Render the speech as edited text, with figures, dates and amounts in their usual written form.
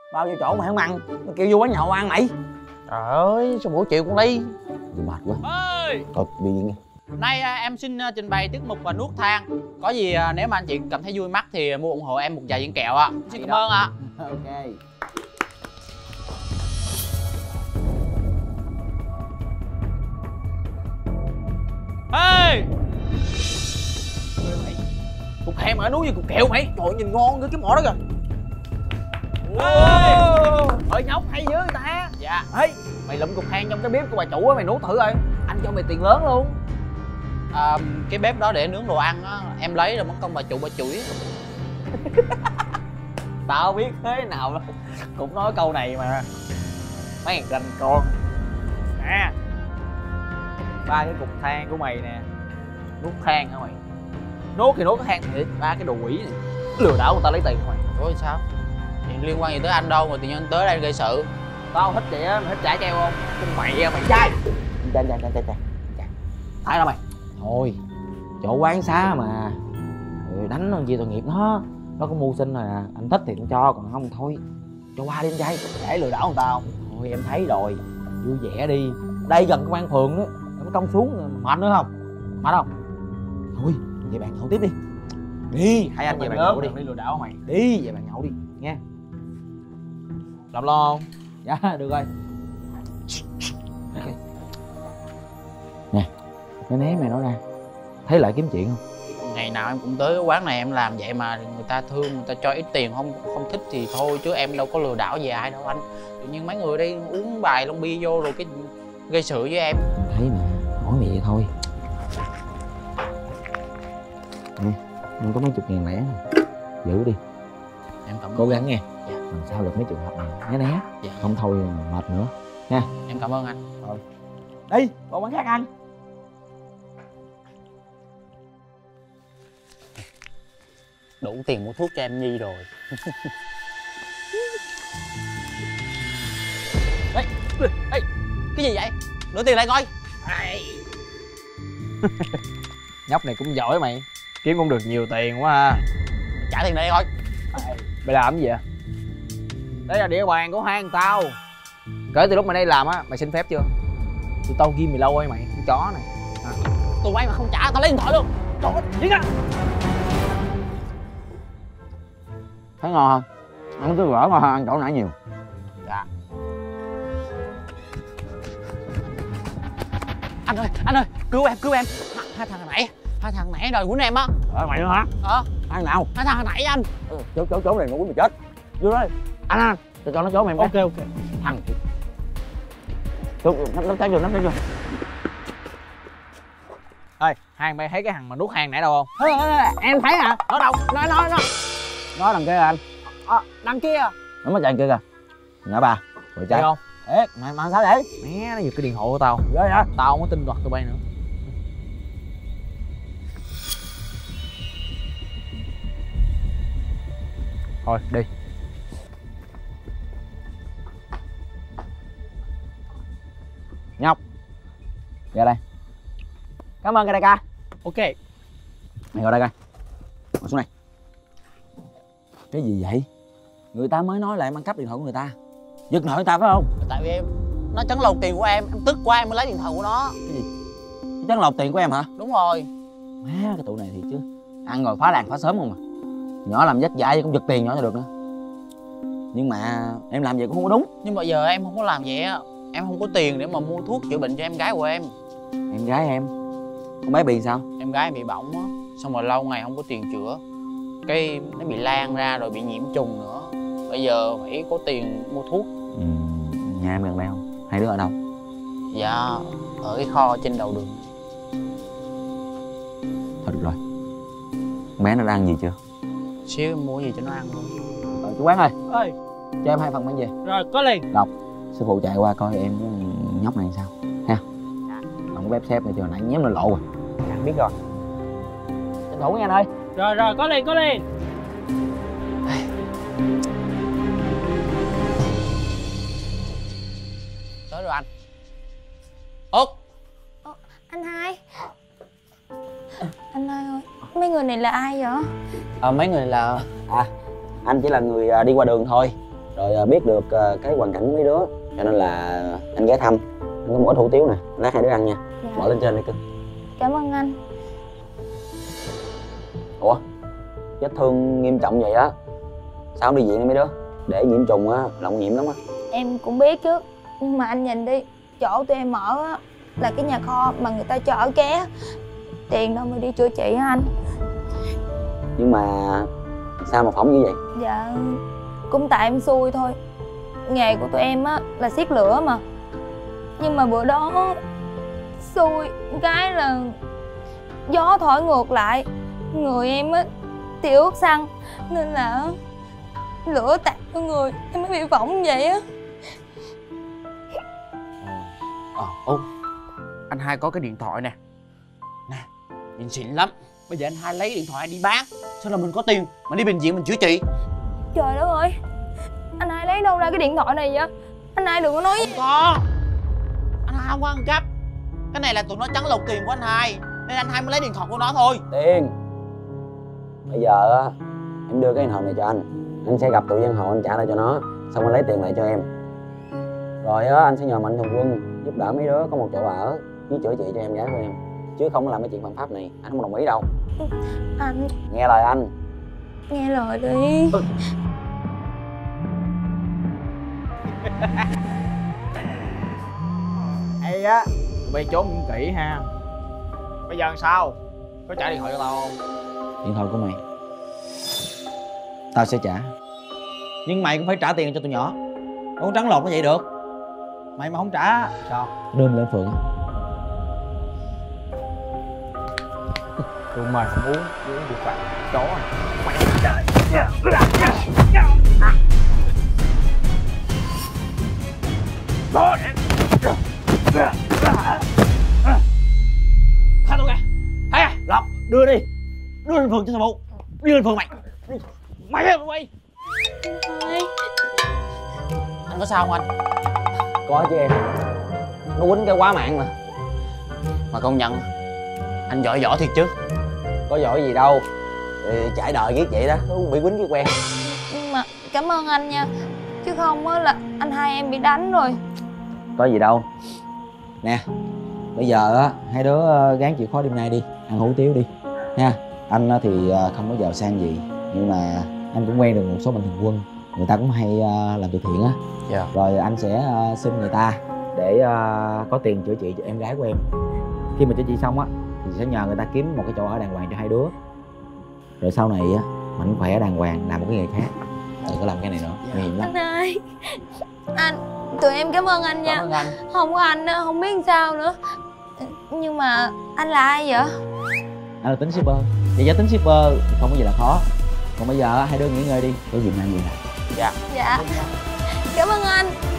Bao nhiêu chỗ mày không ăn, mày kêu vô quán nhậu ăn mày. Trời ơi, sao buổi chiều con đi. Tôi mệt quá. Ơi, Thôi đi nghe. nay em xin trình bày tiết mục và nuốt than. Có gì nếu mà anh chị cảm thấy vui mắt thì mua ủng hộ em một vài viên kẹo ạ. Xin cảm ơn ạ. Ok. Ê, cục kẹo mà nuốt như cục kẹo mày. Trời ơi, nhìn ngon cái mỏ đó kìa. Ơi nhóc hay dữ người ta. Dạ. Ê, mày lụm cục than trong cái bếp của bà chủ á, mày nuốt thử coi. Anh cho mày tiền lớn luôn. Cái bếp đó để nướng đồ ăn á, em lấy rồi mất công bà chủ bà chửi. Tao biết thế nào đâu. Cũng nói câu này mà. Mấy thằng ranh con. Nè, 3 cái cục than của mày nè. Nuốt than hả mày? Nuốt thì nuốt cái than thiệt. 3 cái đồ quỷ này lừa đảo người ta lấy tiền của mày. Ủa sao? Chuyện liên quan gì tới anh đâu mà tự nhiên anh tới đây gây sự. Tao thích vậy á, mày thích trả treo không? Chứ mày à, mày trai. Chà. Tại đâu mày? Thôi, chỗ quán xá mà. Rồi đánh nó chi tội nghiệp nó có mưu sinh rồi à. Anh thích thì anh cho, còn không thôi cho qua đi anh trai. Để lừa đảo người ta không? Thôi em thấy rồi, vui vẻ đi. Đây gần công an phường đó, nó công xuống mệt nữa không? Mệt không? Thôi về bạn nhậu tiếp đi. Đi, hai anh về bạn nhậu đi. Đi lừa đảo mày. Đi về bạn nhậu đi nha. Làm lo không? Dạ được rồi. Nè, cái né mày nói ra, thấy lại kiếm chuyện không? Ngày nào em cũng tới cái quán này em làm vậy mà người ta thương, người ta cho ít tiền, không thích thì thôi, chứ em đâu có lừa đảo về ai đâu anh. Tự nhiên mấy người đây uống bài lon bia vô rồi cái gây sự với em. Thấy mà, nói mày vậy thôi. Nè, không có mấy chục ngàn lẻ nè, giữ đi. Em cảm ơn. Cố gắng nghe. Dạ. Làm sao được mấy trường hợp này né. Dạ. Không thôi mệt nữa nha. Em cảm ơn anh. Đi, vào quán khác ăn. Đủ tiền mua thuốc cho em Nhi rồi. Ê, ê, cái gì vậy? Đưa tiền lại coi. Nhóc này cũng giỏi mày. Kiếm cũng được nhiều tiền quá ha. Trả tiền đây coi. Mày làm cái gì vậy? Đây là địa bàn của hai thằng tao. Kể từ lúc mày đây làm á, mày xin phép chưa? Tụi tao ghim mày lâu rồi mày, con chó này. Tụi bay mà không trả tao lấy điện thoại luôn. Trời ơi, đi ra. Thấy ngon không? Ăn tôi gỡ ngon hơn ăn chỗ nãy nhiều. Dạ. Anh ơi, cứu em. Hai thằng nãy đòi quýnh em á. Mày nữa hả? Ăn nào? Hai thằng nãy anh. Trốn này nó quýnh mày chết. Vô đây. Anh, cho nó trốn mày. Ok. Thằng. Nó trái vô. Ê, hai mày thấy cái thằng mà nuốt hang nãy đâu không? Em thấy hả? Ở đâu? Nó đằng kia anh. Đằng kia. Nó mới chạy kia kìa. Ngã bà. Rồi Thấy chạy. không? Thiệt, mày sao vậy? Mẹ, nó giật cái điện thoại của tao. Ghê hả? Tao không có tin đoạt tụi bay nữa. Thôi, đi. Nhóc. Ra đây. Cảm ơn đại ca. Ok. Mày ngồi đây coi. Ngồi xuống đây. Cái gì vậy? Người ta mới nói là em ăn cắp điện thoại của người ta. Giật nợ người ta phải không? Tại vì nó trấn lột tiền của em tức quá em mới lấy điện thoại của nó. Cái gì? Trấn lột tiền của em hả? Đúng rồi. Má, cái tụi này thì chứ. Ăn rồi phá làng phá xóm không mà. Nhỏ làm dắt dại cũng giật tiền nhỏ cho được nữa. Nhưng mà em làm vậy cũng không có đúng. Nhưng mà giờ em không có làm vậy á. Em không có tiền để mà mua thuốc chữa bệnh cho em gái của em. Em gái em? Con bé bị sao? Em gái em bị bỏng á. Xong rồi lâu ngày không có tiền chữa. Cái nó bị lan ra rồi bị nhiễm trùng nữa. Bây giờ phải có tiền mua thuốc. Nhà em gần đây không? Hai đứa ở đâu? Dạ, ở cái kho trên đầu đường. Thôi được rồi. Con bé nó đã ăn gì chưa? Xíu em mua gì cho nó ăn luôn. Chú Quán ơi, Ơi, cho em 2 phần mang về. rồi có liền. Sư phụ chạy qua coi em với nhóc này sao ha. Còn cái bếp xếp này cho nãy nhém lên lộ rồi. Anh biết rồi. Tranh thủ nha anh ơi. Rồi, có liền. Tới rồi anh. Út. Anh hai. Anh hai ơi, mấy người này là ai vậy? Mấy người là... Anh chỉ là người đi qua đường thôi. Rồi biết được cái hoàn cảnh của mấy đứa, cho nên là anh ghé thăm. Anh có một ít hủ tiếu nè, lát hai đứa ăn nha. Dạ. Bỏ lên trên đi cưng. Cảm ơn anh. Ủa, vết thương nghiêm trọng vậy á, sao không đi viện đi mấy đứa? Để nhiễm trùng á, lộng nhiễm lắm á. Em cũng biết chứ, nhưng mà anh nhìn đi, chỗ tụi em ở á là cái nhà kho mà người ta cho ở ké. Tiền đâu mà đi chữa trị hả anh? Nhưng mà sao mà phỏng như vậy? Dạ, cũng tại em xui thôi. Nghề của tụi em á là xiết lửa mà. Nhưng mà bữa đó xui cái là gió thổi ngược lại, người em á thì ướt xăng, nên là lửa tạt vào người em mới bị phỏng vậy á. Ô, anh hai có cái điện thoại nè. Nè, nhìn xịn lắm. Bây giờ anh hai lấy điện thoại đi bán, sao là mình có tiền mà đi bệnh viện mình chữa trị. Trời đất ơi, anh hai lấy đâu ra cái điện thoại này vậy? Anh hai đừng có nói. Không có, anh hai không có ăn cắp. Cái này là tụi nó trắng lột tiền của anh hai, nên anh hai mới lấy điện thoại của nó thôi. Tiền. Bây giờ á, em đưa cái điện thoại này cho anh sẽ gặp tụi dân hồ, anh trả lại cho nó, xong anh lấy tiền lại cho em. Rồi á, anh sẽ nhờ Mạnh Thường Quân giúp đỡ mấy đứa có một chỗ ở với chữa trị cho em gái của em, chứ không có làm cái chuyện phạm pháp này. Anh không đồng ý đâu. Anh Nghe lời anh. nghe lời đi. Hay á, tụi bay trốn cũng kỹ ha. Bây giờ làm sao? Có trả điện thoại cho tao không? Điện thoại của mày tao sẽ trả, nhưng mày cũng phải trả tiền cho tụi nhỏ. Con trắng lột nó vậy được? Mày mà không trả sao? Đưa lên phường. Tụi mày không uống được phạt chó à. Tha tao ra. Hay à, lộc đưa đi, đưa lên phường cho tao bộ. Đưa lên phường mày. Mày á mày. Anh có sao không anh? Có chứ em, nó quýnh cái quá mạng mà. Mà công nhận anh giỏi võ thiệt chứ. Có giỏi gì đâu, trải đời ghét vậy đó, nó bị quýnh cái quen. Nhưng mà cảm ơn anh nha, chứ không á là anh hai em bị đánh rồi. Có gì đâu. Nè, bây giờ á hai đứa gắng chịu khó đêm nay đi, ăn hủ tiếu đi nha. Anh thì không có giàu sang gì, nhưng mà anh cũng quen được một số mạnh thường quân, người ta cũng hay làm từ thiện á. Dạ. Rồi anh sẽ xin người ta để có tiền chữa trị cho em gái của em. Khi mà chữa trị xong á thì sẽ nhờ người ta kiếm một cái chỗ ở đàng hoàng cho hai đứa. Rồi sau này á mạnh khỏe đàng hoàng làm một cái nghề khác, đừng có làm cái này nữa, nguy hiểm lắm. Anh hai, anh, tụi em cảm ơn anh nha. Cảm ơn anh. Không có anh á không biết làm sao nữa. Nhưng mà anh là ai vậy? Anh là tính shipper. Vậy giá tính shipper không có gì là khó. Còn bây giờ hai đứa nghỉ ngơi đi, có gì mang về làm. Dạ. Dạ. Cảm ơn anh.